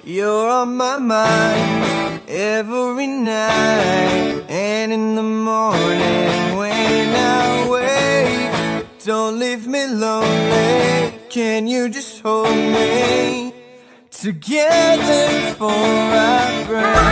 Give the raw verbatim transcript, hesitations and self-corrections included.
You're on my mind every night, and in the morning when I wake. Don't leave me lonely, can you just hold me together before I break?